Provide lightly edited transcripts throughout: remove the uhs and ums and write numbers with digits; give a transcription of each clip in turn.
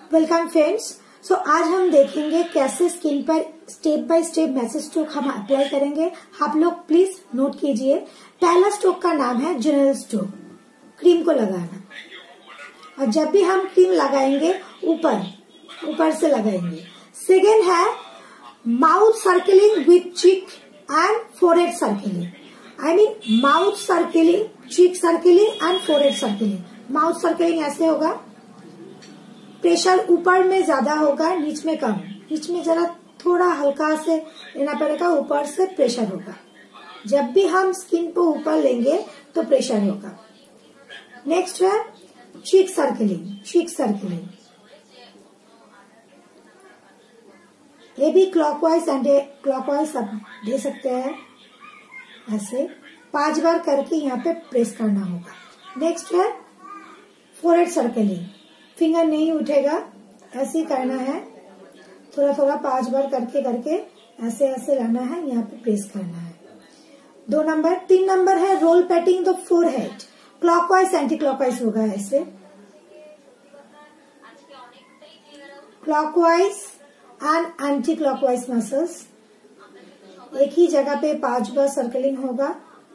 Welcome friends. सो आज हम देखेंगे कैसे स्किन पर step by step massage stroke हम अप्लाई करेंगे। आप लोग प्लीज नोट कीजिए। पहला स्ट्रोक का नाम है जनरल स्ट्रोक, क्रीम को लगाना। और जब भी हम क्रीम लगाएंगे ऊपर से लगाएंगे। सेकेंड है mouth circling with cheek and forehead circling. I mean mouth circling, cheek circling and forehead circling. Mouth circling ऐसे होगा, प्रेशर ऊपर में ज्यादा होगा, नीच में कम। नीच में जरा थोड़ा हल्का से लेना पड़ेगा, ऊपर से प्रेशर होगा। जब भी हम स्किन को ऊपर लेंगे तो प्रेशर होगा। नेक्स्ट है चीक सर्कलिंग। चीक सर्कलिंग ये भी क्लॉकवाइज एंटी क्लॉकवाइज आप दे सकते हैं। ऐसे 5 बार करके यहाँ पे प्रेस करना होगा। नेक्स्ट है फोरहेड सर्कलिंग। फिंगर नहीं उठेगा, ऐसे करना है। थोड़ा थोड़ा 5 बार करके ऐसे लाना है, यहाँ पे प्रेस करना है। 2 नंबर। 3 नंबर है roll patting the forehead. Clockwise anti clockwise होगा। ऐसे clockwise and anti clockwise muscles. एक ही जगह पे 5 बार सर्कलिंग होगा।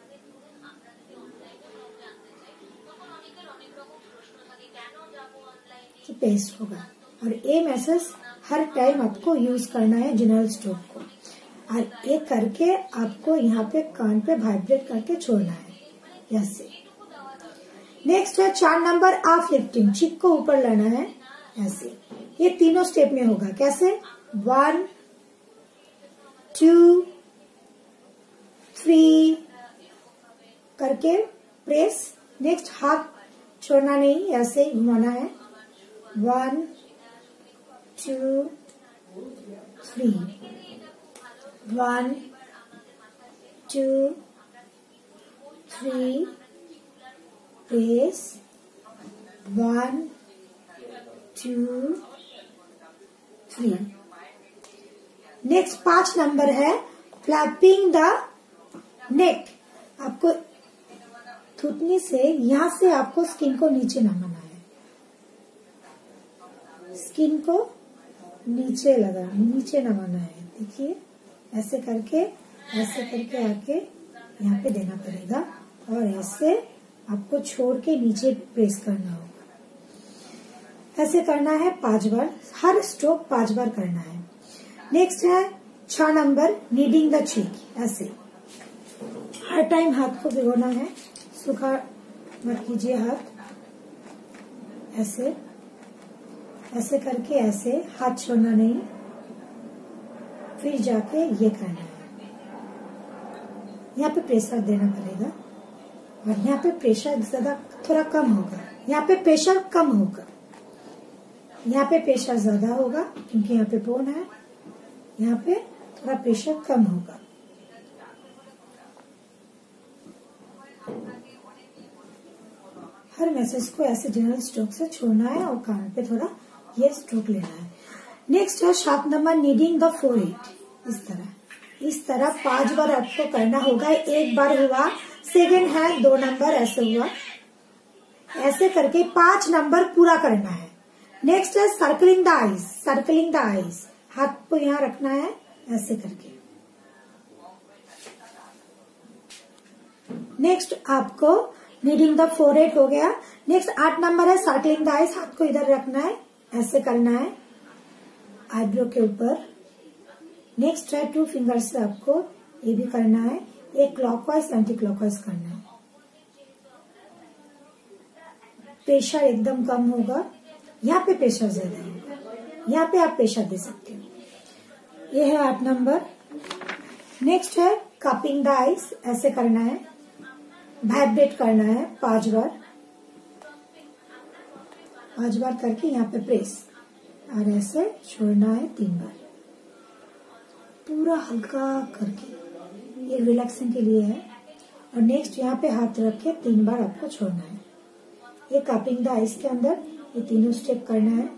पेस्ट होगा। और ये मैसेज हर टाइम आपको यूज करना है जनरल स्ट्रोक को। और ये करके आपको यहाँ पे कान पे वाइब्रेट करके छोड़ना है ऐसे। नेक्स्ट है 4 नंबर आप लिफ्टिंग। चिक को ऊपर लाना है ऐसे। ये तीनों स्टेप में होगा। कैसे 1 2 3 करके प्रेस। नेक्स्ट हाथ छोड़ना नहीं, ऐसे ही घुमाना है। 1 2 3 1 2 3 प्रेस 1 2 3। नेक्स्ट 5 नंबर है फ्लैपिंग द नेक। आपको थूथनी से यहाँ से आपको स्किन को नीचे नमाना है। स्किन को नीचे नमाना है। देखिए ऐसे करके आके यहाँ पे देना पड़ेगा। और ऐसे आपको छोड़ के नीचे प्रेस करना होगा। ऐसे करना है 5 बार। हर स्ट्रोक 5 बार करना है। नेक्स्ट है 6 नंबर नीडिंग द चीक। ऐसे हर टाइम हाथ को भिगोना है, सूखा मत कीजिए हाथ। ऐसे करके ऐसे हाथ छोड़ना नहीं, फिर जाके ये करना है। यहाँ पे प्रेशर देना पड़ेगा। और यहाँ पे प्रेशर ज्यादा थोड़ा कम होगा। यहाँ पे प्रेशर कम होगा, यहाँ पे प्रेशर ज्यादा होगा क्योंकि यहाँ पे बोन है। यहाँ पे थोड़ा प्रेशर कम होगा। हर मैसेज को ऐसे जनरल स्ट्रोक से छोड़ना है और कान पे थोड़ा ये स्ट्रोक लेना है। नेक्स्ट है 7 नंबर नीडिंग द फोरहेड। इस तरह 5 बार आपको करना होगा। 1 बार हुआ। सेकेंड है 2 नंबर ऐसे हुआ। ऐसे करके 5 नंबर पूरा करना है। नेक्स्ट है circling the eyes. Circling the eyes हाथ को यहाँ रखना है ऐसे करके। नेक्स्ट आपको नीडिंग द फोरहेड हो गया। नेक्स्ट 8 नंबर है सर्कलिंग द आईज। हाथ को इधर रखना है, ऐसे करना है आईब्रो के ऊपर। नेक्स्ट है 2 फिंगर से आपको ये भी करना है। एक क्लॉकवाइज एंटी क्लॉकवाइज करना है। प्रेशर एकदम कम होगा, यहाँ पे प्रेशर ज्यादा होगा। यहाँ पे आप प्रेशर दे सकते हो। ये है 8 नंबर। नेक्स्ट है कपिंग द आईज। ऐसे करना है, वाइब्रेट करना है 5 बार। 5 बार करके यहाँ पे प्रेस और ऐसे छोड़ना है 3 बार। पूरा हल्का करके, ये रिलैक्सिंग के लिए है। और नेक्स्ट यहाँ पे हाथ रख के 3 बार आपको छोड़ना है। ये कपिंग द आइज के अंदर ये तीनों स्टेप करना है,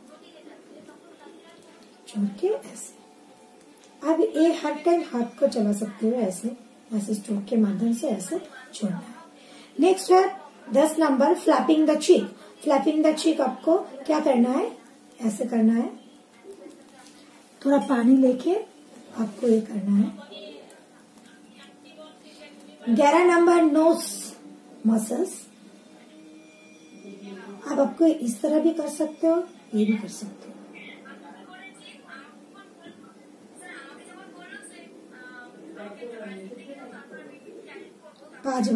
छोड़ के ऐसे। अब ये हर टाइम हाथ को चला सकते हो ऐसे स्ट्रोक के माध्यम से ऐसे छोड़ना है। नेक्स्ट है 10 number flapping the cheek. Flapping the cheek आपको क्या करना है, ऐसे करना है, थोड़ा पानी लेके आपको ये करना है। 11 नंबर नोज मसल्स। अब आपको इस तरह भी कर सकते हो, ये भी कर सकते हो। पांच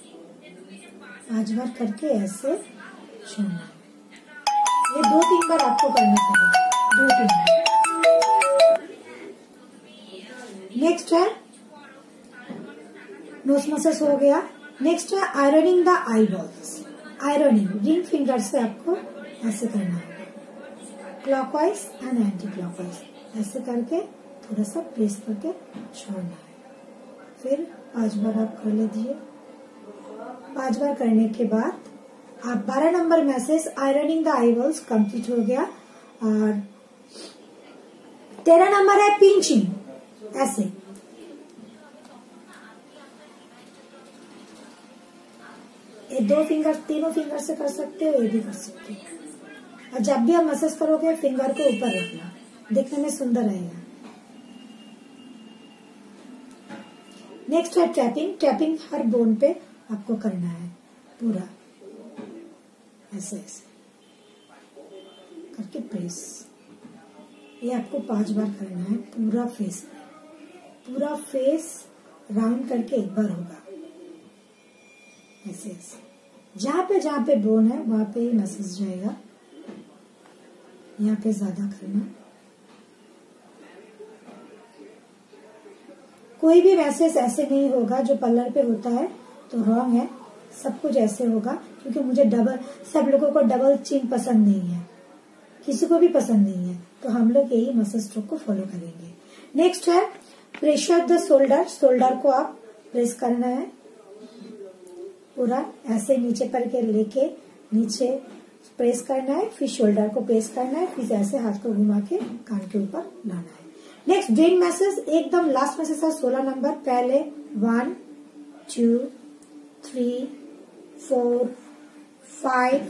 बार करके ऐसे छोड़ना है। ये 2-3 बार आपको करना पड़ेगा, 2-3 बार। नेक्स्ट है नोज मसल्स हो गया। नेक्स्ट है ironing the eyeballs. Ironing ring finger से आपको ऐसे करना होगा, क्लॉकवाइज एंड एंटी क्लॉकवाइज, ऐसे करके थोड़ा सा प्रेस करके छोड़ना है। फिर 5 बार आप कर लीजिए। 5 बार करने के बाद आप 12 number massage ironing the eyeballs complete हो गया। और 13 नंबर है पिंचिंग। ऐसे ये 2 फिंगर, तीनों फिंगर से कर सकते हो, ये भी कर सकते हो। और जब भी आप मसाज करोगे फिंगर को ऊपर रखना, देखने में सुंदर आएगा। नेक्स्ट है टैपिंग। टैपिंग हर बोन पे आपको करना है पूरा, ऐसे ऐसे करके प्रेस। ये आपको 5 बार करना है पूरा फेस में। पूरा फेस राउंड करके एक बार होगा, ऐसे ऐसे। जहां पे बोन है वहां पे ही मसाज जाएगा। यहाँ पे ज्यादा करना। कोई भी मैसेज ऐसे नहीं होगा जो पल्लर पे होता है तो रॉन्ग है। सब कुछ ऐसे होगा, क्योंकि मुझे सब लोगों को डबल चिन पसंद नहीं है, किसी को भी पसंद नहीं है, तो हम लोग यही मसल स्ट्रोक को फॉलो करेंगे। नेक्स्ट है प्रेशर द शोल्डर। शोल्डर को आप प्रेस करना है पूरा, ऐसे नीचे करके लेके नीचे प्रेस करना है, फिर शोल्डर को प्रेस करना है, फिर ऐसे हाथ को घुमा के कान के ऊपर लाना है। नेक्स्ट ड्रेन मैसेज, एकदम लास्ट मैसेज है 16 नंबर। पहले 1 2 3 4 5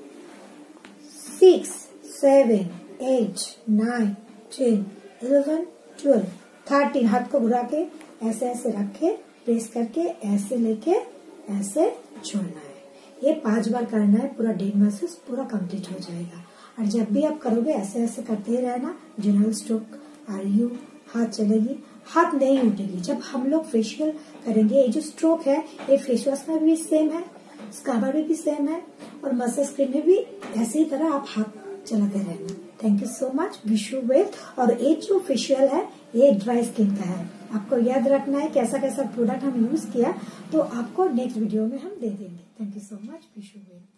6 7 8 9 10 11 12 13। हाथ को घुरा के ऐसे ऐसे रख के प्रेस करके ऐसे लेके ऐसे छोड़ना है। ये 5 बार करना है। पूरा ड्रेन मैसेज पूरा कंप्लीट हो जाएगा। और जब भी आप करोगे ऐसे ऐसे करते ही रहना। जनरल स्ट्रोक आरयू हाथ चलेगी, हाथ नहीं उठेगी। जब हम लोग फेशियल करेंगे, ये जो स्ट्रोक है ये फेस वॉश में भी सेम है, स्क्रबर में भी सेम है, और मसाज क्रीम में भी ऐसे ही तरह आप हाथ चलाते रहना। Thank you so much, wish you well. और ये जो फेशियल है ये ड्राई स्किन का है। आपको याद रखना है कैसा कैसा प्रोडक्ट हम यूज किया, तो आपको नेक्स्ट वीडियो में हम दे देंगे। Thank you so much, wish you well.